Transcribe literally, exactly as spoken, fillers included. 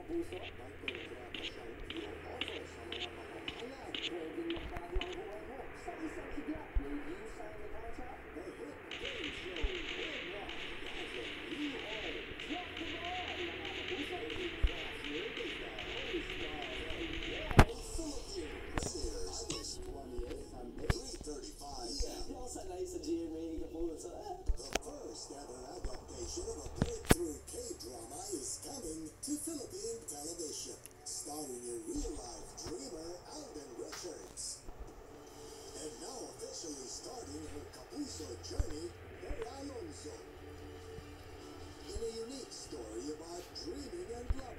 kapuso. May kontrata siyang i-offer sa mga mamamahala. Pwedeng magbago ang buhay mo sa isang higla. Will you sign the contract? The hit game show worldwide has a new home. Drop the ball, mga kapuso. Crossword is the host of the World Philippines. Premieres August twentieth, Sunday, three thirty-five p m Di ako sanay sa G M A kapuso. The first ever adaptation of a breakthrough K-drama is coming to Philippine television, starring a real-life dreamer, Alden Richards. And now officially starting her Kapuso journey, Mary Alonzo. In a unique story about dreaming and love.